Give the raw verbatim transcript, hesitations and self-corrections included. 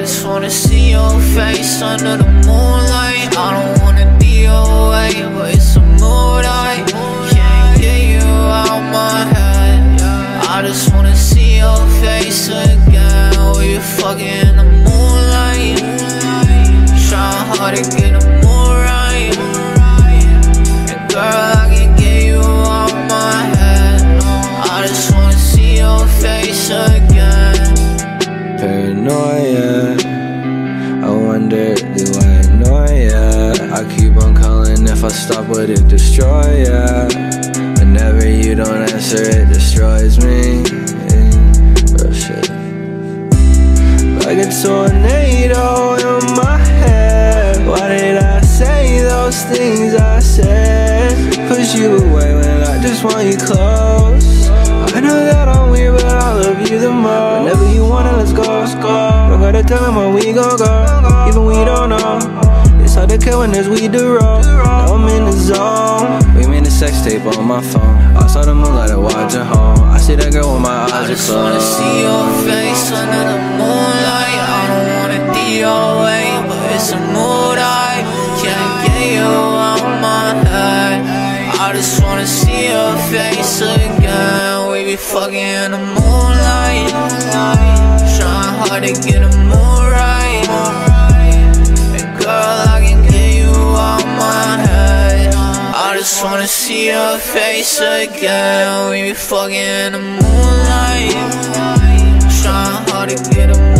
just wanna see your face under the moonlight. I don't wanna be away, but it's a mood I can't get you out my head. I just wanna see your face again. We were fucking in the moonlight, trying hard to get a mood right. And girl, I can get you out my head. I just wanna see your face again. Paranoia, I wonder, do I annoy ya? I keep on calling, if I stop would it destroy ya? Whenever you don't answer it destroys me. Real shit. Like a tornado in my head. Why did I say those things I said? Push you away when I just want you close. I know that I'm weird, but I love you the most. Whenever you wanna, let's go, let's go. Don't gotta tell them where we gon' go, even we don't know. It's hard to kill when there's weed to roll. Now I'm in the zone. We made a sex tape on my phone. I saw the moonlight, I watch at home. I see that girl when my eyes are closed. I just wanna see your face under the moonlight. I don't wanna be away, but it's a mood I can't get you out my head. I just wanna see your face again. We be fucking in the moonlight, trying hard to get a mood right. And girl, I can get you out my head. I just wanna see your face again. We be fucking in the moonlight, trying hard to get a mood right.